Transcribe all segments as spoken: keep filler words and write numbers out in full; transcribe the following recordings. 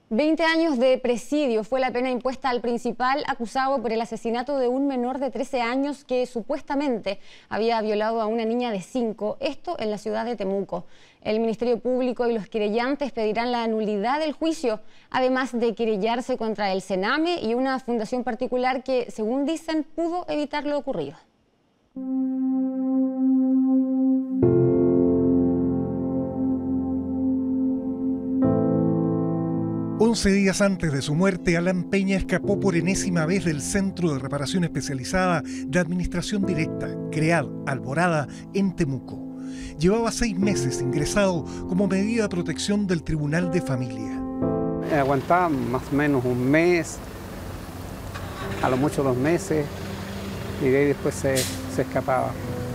veinte años de presidio fue la pena impuesta al principal acusado por el asesinato de un menor de trece años que supuestamente había violado a una niña de cinco, esto en la ciudad de Temuco. El Ministerio Público y los querellantes pedirán la nulidad del juicio, además de querellarse contra el Sename y una fundación particular que, según dicen, pudo evitar lo ocurrido. Once días antes de su muerte, Alan Peña escapó por enésima vez del Centro de Reparación Especializada de Administración Directa, CREAD, Alborada, en Temuco. Llevaba seis meses ingresado como medida de protección del Tribunal de Familia. Aguantaba más o menos un mes, a lo mucho dos meses, y de ahí después se, se escapaba.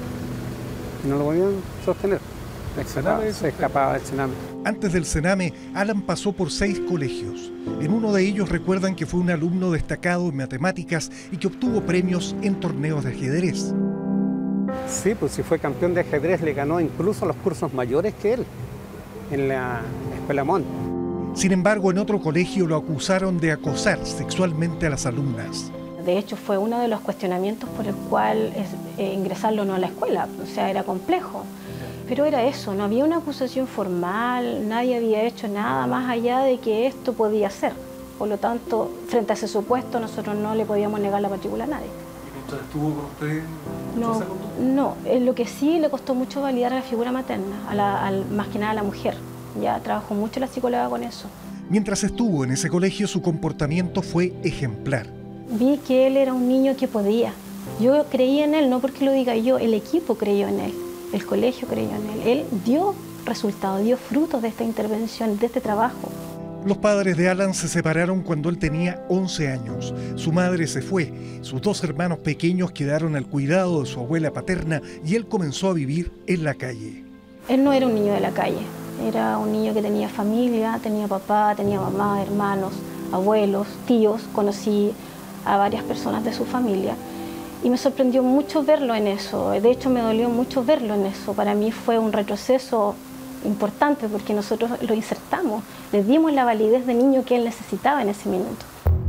Y no lo podían sostener. Escapaba, se escapaba del Sename. Antes del Sename, Alan pasó por seis colegios. En uno de ellos recuerdan que fue un alumno destacado en matemáticas y que obtuvo premios en torneos de ajedrez. Sí, pues si fue campeón de ajedrez, le ganó incluso los cursos mayores que él, en la Escuela Montt. Sin embargo, en otro colegio lo acusaron de acosar sexualmente a las alumnas. De hecho, fue uno de los cuestionamientos por el cual es, eh, ingresarlo no a la escuela, o sea, era complejo. Pero era eso, no había una acusación formal, nadie había hecho nada más allá de que esto podía ser. Por lo tanto, frente a ese supuesto, nosotros no le podíamos negar la matrícula a nadie. ¿Y mientras estuvo con usted? No, no, lo que sí le costó mucho validar a la figura materna, a la, a, más que nada a la mujer. Ya trabajó mucho la psicóloga con eso. Mientras estuvo en ese colegio, su comportamiento fue ejemplar. Vi que él era un niño que podía. Yo creía en él, no porque lo diga yo, el equipo creyó en él. El colegio creyó en él. Él dio resultados, dio frutos de esta intervención, de este trabajo. Los padres de Alan se separaron cuando él tenía once años. Su madre se fue, sus dos hermanos pequeños quedaron al cuidado de su abuela paterna y él comenzó a vivir en la calle. Él no era un niño de la calle, era un niño que tenía familia, tenía papá, tenía mamá, hermanos, abuelos, tíos. Conocí a varias personas de su familia. Y me sorprendió mucho verlo en eso, de hecho me dolió mucho verlo en eso. Para mí fue un retroceso importante porque nosotros lo insertamos, le dimos la validez de niño que él necesitaba en ese minuto.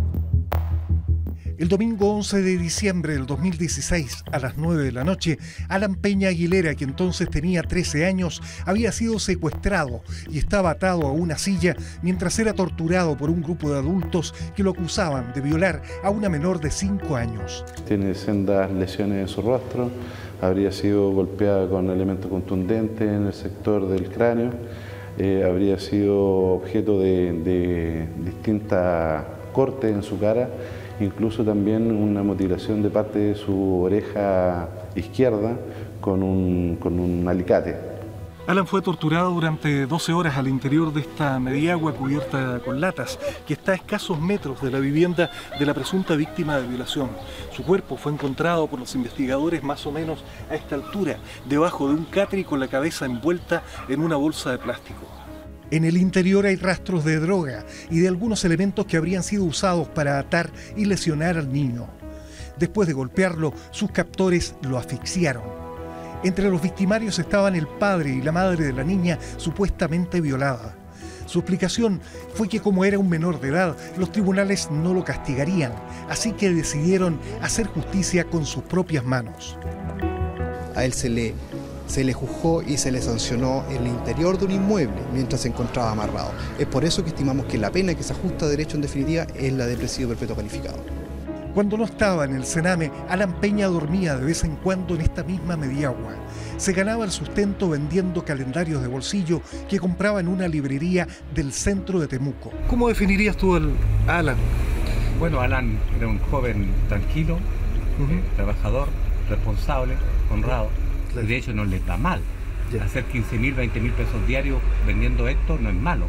El domingo once de diciembre del dos mil dieciséis, a las nueve de la noche, Alan Peña Aguilera, que entonces tenía trece años, había sido secuestrado y estaba atado a una silla mientras era torturado por un grupo de adultos que lo acusaban de violar a una menor de cinco años. Tiene sendas lesiones en su rostro, habría sido golpeada con elementos contundentes en el sector del cráneo, eh, habría sido objeto de, de distintas cortes en su cara, incluso también una mutilación de parte de su oreja izquierda con un, con un alicate. Alan fue torturado durante doce horas al interior de esta mediagua cubierta con latas, que está a escasos metros de la vivienda de la presunta víctima de violación. Su cuerpo fue encontrado por los investigadores más o menos a esta altura, debajo de un catre con la cabeza envuelta en una bolsa de plástico. En el interior hay rastros de droga y de algunos elementos que habrían sido usados para atar y lesionar al niño. Después de golpearlo, sus captores lo asfixiaron. Entre los victimarios estaban el padre y la madre de la niña supuestamente violada. Su explicación fue que como era un menor de edad, los tribunales no lo castigarían, así que decidieron hacer justicia con sus propias manos. A él se le... se le juzgó y se le sancionó en el interior de un inmueble mientras se encontraba amarrado. Es por eso que estimamos que la pena que se ajusta a derecho en definitiva es la de presidio perpetuo calificado. Cuando no estaba en el Sename, Alan Peña dormía de vez en cuando en esta misma mediagua. Se ganaba el sustento vendiendo calendarios de bolsillo que compraba en una librería del centro de Temuco. ¿Cómo definirías tú al Alan? Bueno, Alan era un joven tranquilo, uh-huh. eh, trabajador, responsable, honrado. De hecho, no le da mal. Ya. Hacer quince mil, veinte mil pesos diarios vendiendo esto no es malo.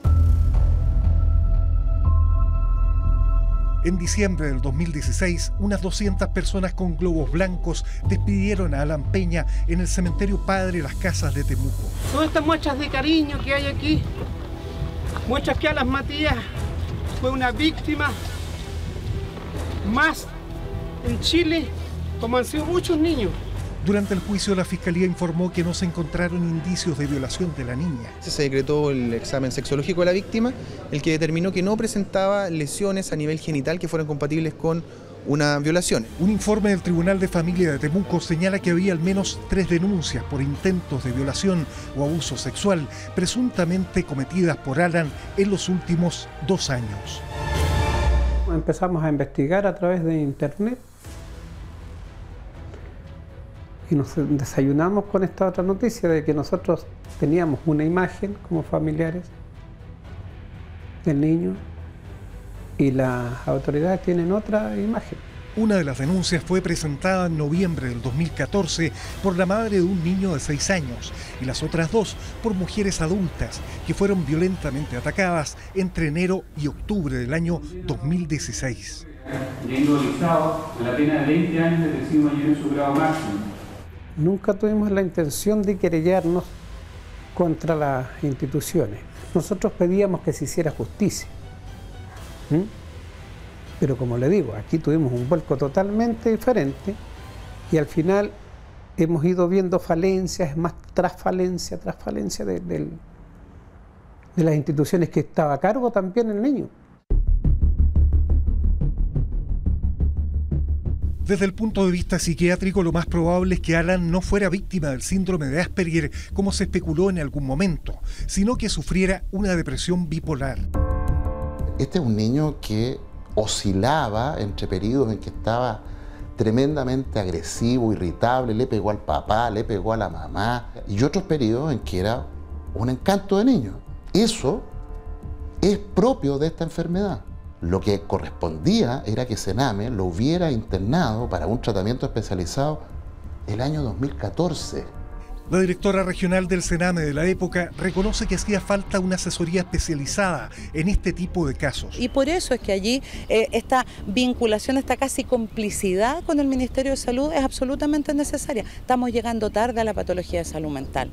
En diciembre del dos mil dieciséis, unas doscientas personas con globos blancos despidieron a Alan Peña en el cementerio Padre Las Casas de Temuco. Todas estas muestras de cariño que hay aquí, muestras que Alan Matías fue una víctima más en Chile, como han sido muchos niños. Durante el juicio, la Fiscalía informó que no se encontraron indicios de violación de la niña. Se decretó el examen sexológico de la víctima, el que determinó que no presentaba lesiones a nivel genital que fueran compatibles con una violación. Un informe del Tribunal de Familia de Temuco señala que había al menos tres denuncias por intentos de violación o abuso sexual presuntamente cometidas por Alan en los últimos dos años. Empezamos a investigar a través de internet y nos desayunamos con esta otra noticia de que nosotros teníamos una imagen como familiares del niño y las autoridades tienen otra imagen. Una de las denuncias fue presentada en noviembre del dos mil catorce por la madre de un niño de seis años y las otras dos por mujeres adultas que fueron violentamente atacadas entre enero y octubre del año dos mil dieciséis. Individualizado con la pena de veinte años de presidio mayor en su grado máximo. Nunca tuvimos la intención de querellarnos contra las instituciones. Nosotros pedíamos que se hiciera justicia. ¿Mm? Pero como le digo, aquí tuvimos un vuelco totalmente diferente y al final hemos ido viendo falencias, más tras falencia, tras falencia de, de, de las instituciones que estaba a cargo también el niño. Desde el punto de vista psiquiátrico, lo más probable es que Alan no fuera víctima del síndrome de Asperger, como se especuló en algún momento, sino que sufriera una depresión bipolar. Este es un niño que oscilaba entre periodos en que estaba tremendamente agresivo, irritable, le pegó al papá, le pegó a la mamá, y otros periodos en que era un encanto de niño. Eso es propio de esta enfermedad. Lo que correspondía era que Sename lo hubiera internado para un tratamiento especializado el año dos mil catorce. La directora regional del Sename de la época reconoce que hacía falta una asesoría especializada en este tipo de casos. Y por eso es que allí eh, esta vinculación, esta casi complicidad con el Ministerio de Salud es absolutamente necesaria. Estamos llegando tarde a la patología de salud mental.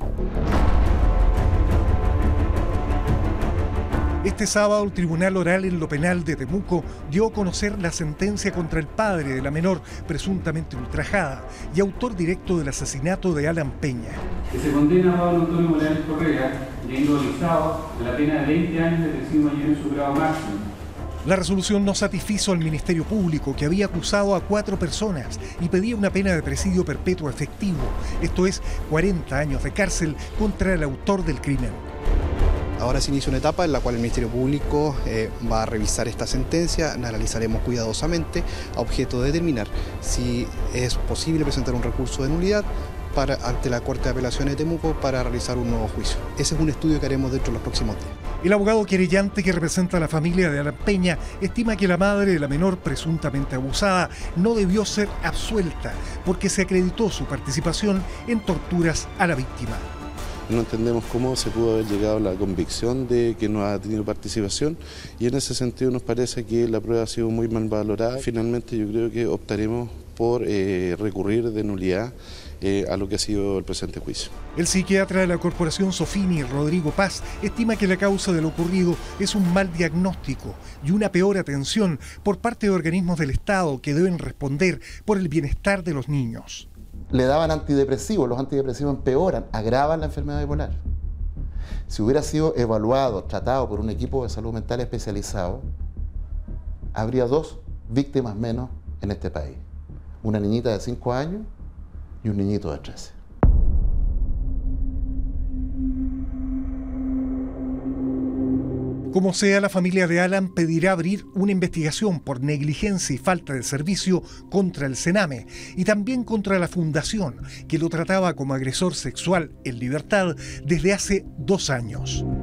Este sábado, el Tribunal Oral en lo Penal de Temuco dio a conocer la sentencia contra el padre de la menor presuntamente ultrajada y autor directo del asesinato de Alan Peña. Que se condena a Pablo Antonio Morales Correa, ya individualizado, de la pena de veinte años de presidio mayor en su grado máximo. La resolución no satisfizo al Ministerio Público, que había acusado a cuatro personas y pedía una pena de presidio perpetuo efectivo, esto es, cuarenta años de cárcel contra el autor del crimen. Ahora se inicia una etapa en la cual el Ministerio Público eh, va a revisar esta sentencia, la analizaremos cuidadosamente a objeto de determinar si es posible presentar un recurso de nulidad para, ante la Corte de Apelaciones de Temuco para realizar un nuevo juicio. Ese es un estudio que haremos dentro de los próximos días. El abogado querellante que representa a la familia de Alan Peña estima que la madre de la menor presuntamente abusada no debió ser absuelta porque se acreditó su participación en torturas a la víctima. No entendemos cómo se pudo haber llegado a la convicción de que no ha tenido participación y en ese sentido nos parece que la prueba ha sido muy mal valorada. Finalmente yo creo que optaremos por eh, recurrir de nulidad eh, a lo que ha sido el presente juicio. El psiquiatra de la Corporación Sofini, Rodrigo Paz, estima que la causa de lo ocurrido es un mal diagnóstico y una peor atención por parte de organismos del Estado que deben responder por el bienestar de los niños. Le daban antidepresivos, los antidepresivos empeoran, agravan la enfermedad bipolar. Si hubiera sido evaluado, tratado por un equipo de salud mental especializado, habría dos víctimas menos en este país. Una niñita de cinco años y un niñito de trece. Como sea, la familia de Alan pedirá abrir una investigación por negligencia y falta de servicio contra el Sename y también contra la fundación que lo trataba como agresor sexual en libertad desde hace dos años.